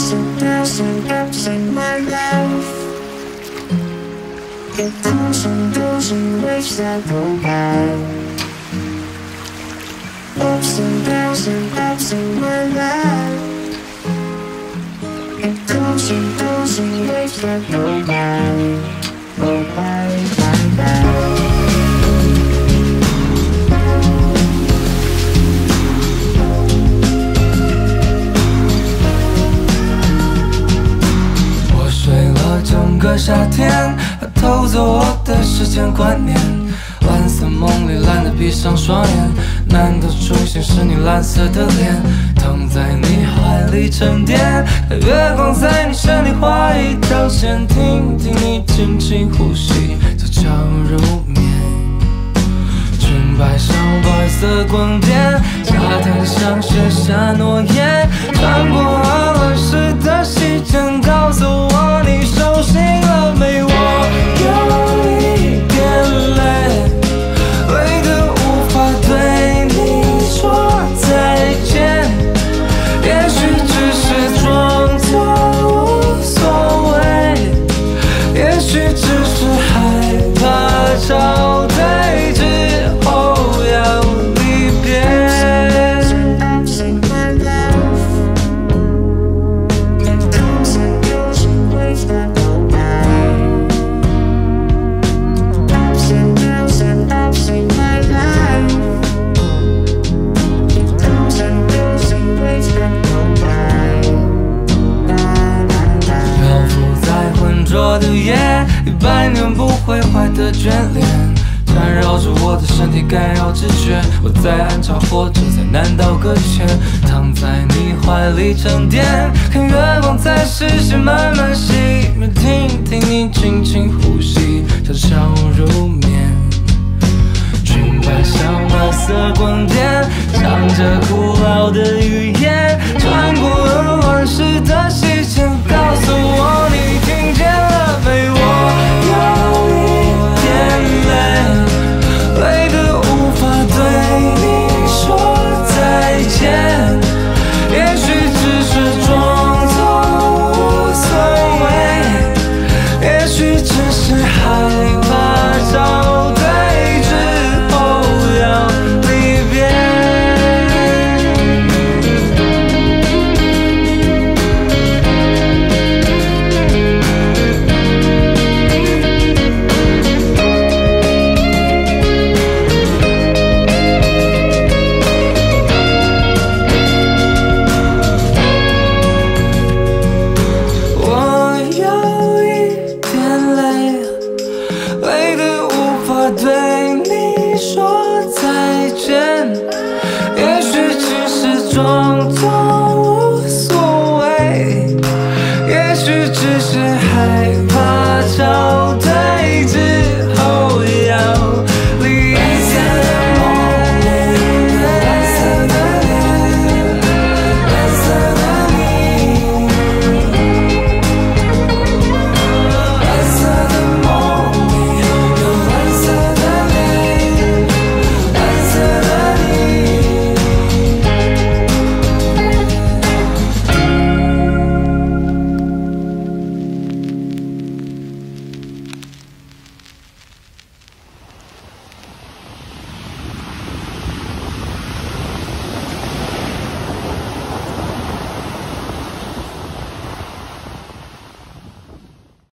thousand ups in my life. It comes and goes in waves that go by. Ups and downs in my life. It comes and goes in waves that go by. Go by, by, by. 整个夏天，它偷走我的时间观念。蓝色梦里，懒得闭上双眼。难道出现是你蓝色的脸？躺在你怀里沉淀，看月光在你身体画一条线，听听你轻轻呼吸，就这样入眠。裙摆上白色光点，沙滩上写下诺言，穿过鹅卵石的细针，告诉我你手心了没？我有一点累，累得无法对你说再见。也许只是装作无所谓，也许只是害怕找对之后要离别。说的夜，100年不会坏的眷恋，缠绕着我的身体，干扰直觉。我在暗潮或者在南岛搁浅，躺在你怀里沉淀，看月光在视线慢慢熄灭，听听你轻轻呼吸，悄悄入眠。裙摆像白色光点，唱着古老的语言，穿过鹅卵石的细线，告诉我你听见了没？我有一点累，累得无法对你说再见。也许只是装作无所谓，也许只是害怕找对之后要离别。我有一点累，累得无法对你说再见。也许只是装作无所谓，也许只是害怕找